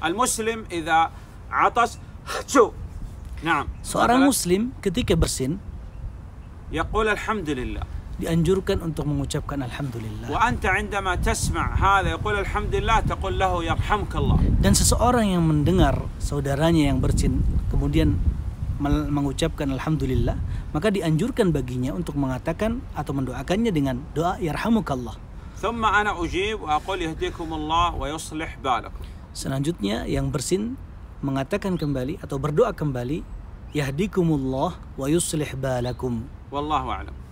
المسلم إذا عطس شو نعم Seorang muslim ketika bersin يقول الحمد لله. dianjurkan untuk mengucapkan alhamdulillah. وأنت عندما تسمع هذا يقول الحمد لله تقول له يرحمك الله. Dan seseorang yang mendengar saudaranya yang bersin kemudian mengucapkan alhamdulillah, maka dianjurkan baginya untuk mengatakan atau mendoakannya dengan doa yarhamukallah. ثم أنا أجيب وأقول يهديكم الله ويصلح بالكم. Selanjutnya yang bersin mengatakan kembali atau berdoa kembali yahdikumullah wa yuslih balakum. والله أعلم.